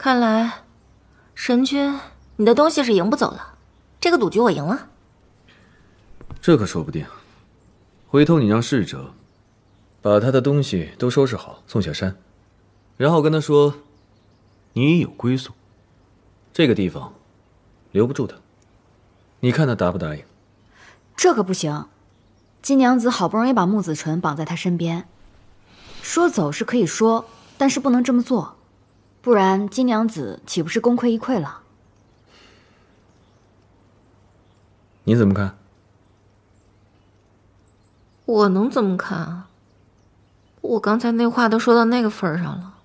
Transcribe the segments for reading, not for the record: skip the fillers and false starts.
看来，神君，你的东西是赢不走了。这个赌局我赢了。 这可说不定。回头你让侍者把他的东西都收拾好，送下山，然后跟他说，你已有归宿，这个地方留不住他。你看他答不答应？ 这可不行。金娘子好不容易把穆子纯绑在他身边，说走是可以说，但是不能这么做，不然金娘子岂不是功亏一篑了？ 你怎么看？ 我能怎么看啊？我刚才那话都说到那个份上了。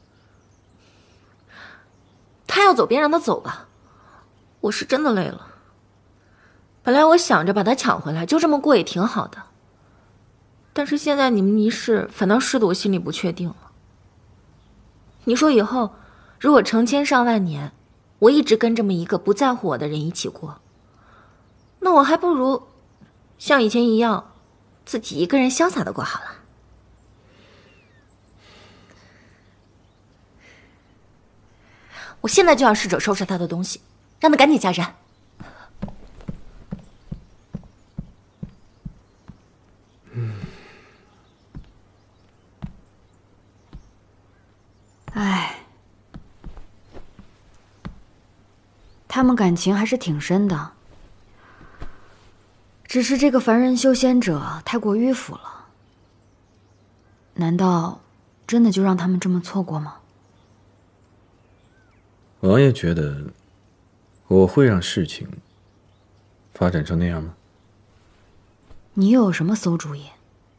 他要走便让他走吧，我是真的累了。本来我想着把他抢回来，就这么过也挺好的。但是现在你们一试，反倒试得我心里不确定了。你说以后如果成千上万年，我一直跟这么一个不在乎我的人一起过，那我还不如像以前一样，自己一个人潇洒的过好了。我现在就要侍者收拾他的东西，让他赶紧下山。 唉，他们感情还是挺深的，只是这个凡人修仙者太过迂腐了。难道真的就让他们这么错过吗？ 王爷觉得我会让事情发展成那样吗？ 你又有什么馊主意？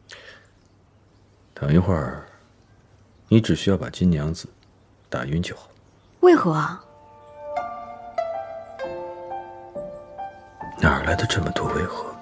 等一会儿，你只需要把金娘子打晕就好。 为何啊？ 哪儿来的这么多为何？